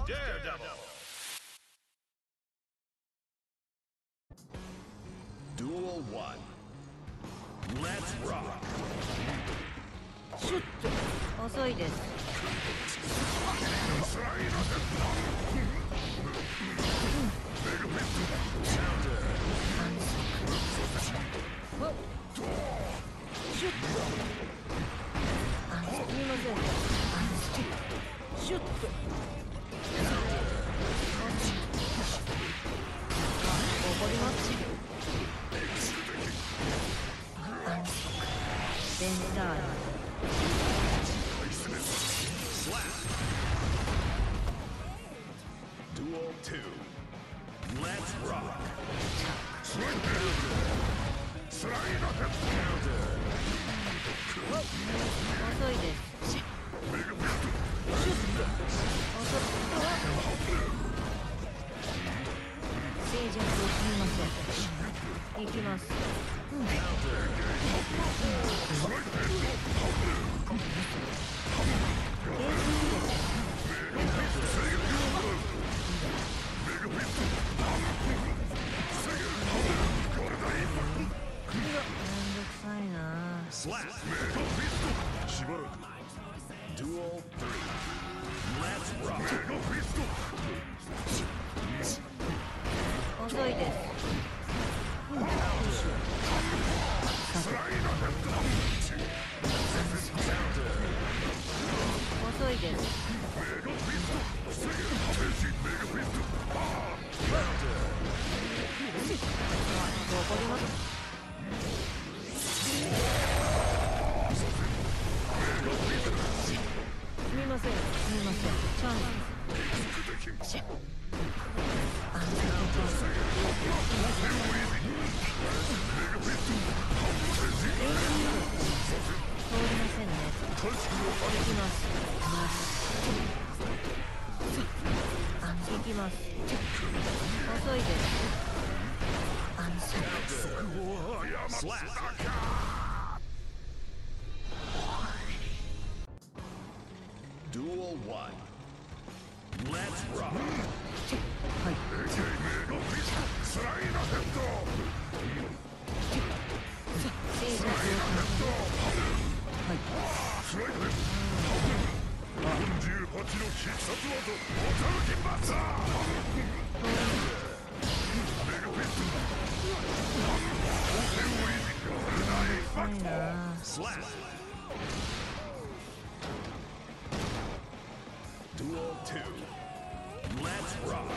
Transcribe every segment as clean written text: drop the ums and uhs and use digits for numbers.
Daredevil. Duel 1. Let's rock. シュッと遅いです。シュッとすみません。シュッと怒ります。ベンダーラ Duel 2. Let's rock. 遅いです。シュッと遅く静寂をすみません。行きます。 Duel 3. Let's rock. 遅いです。遅いです。怒ります。すみません、すみません。チャンス。安全と通りませんね。行きます。行きます。遅いです。安心。 Duel 1. Let's rock. はい。静寂をはい。 48の必殺技ポタムキンバッター。Duel 2. Let's rock.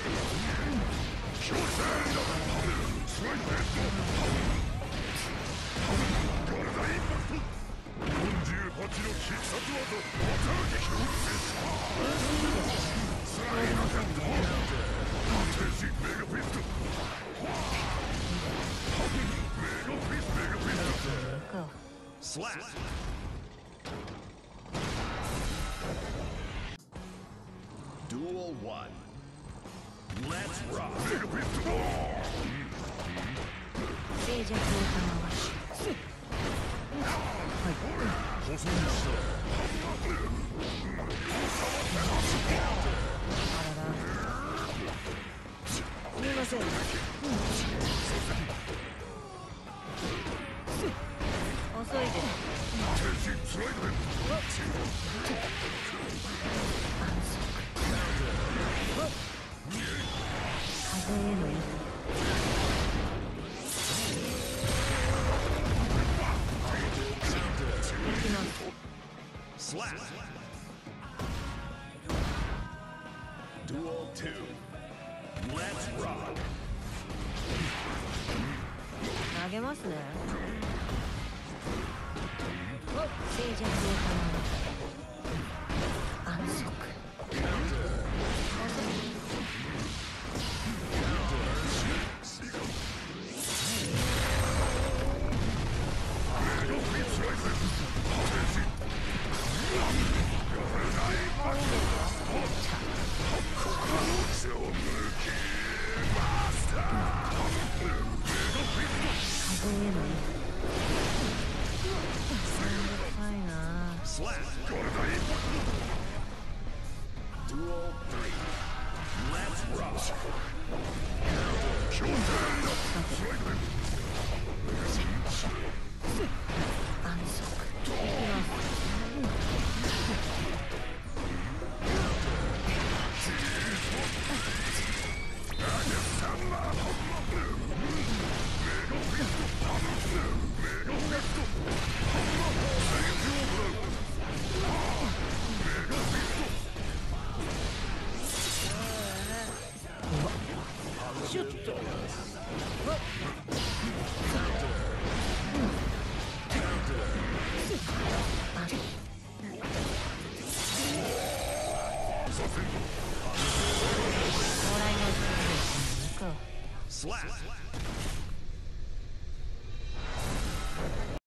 Duel 1. Let's rock. 静寂を賜し。はい。すみません。遅いです。風への糸。 Slap. Duel 2. Let's rock. 投げますね。静寂を賜る。安息。 Slap. Duel 3. もらいのスピードか。 Slap!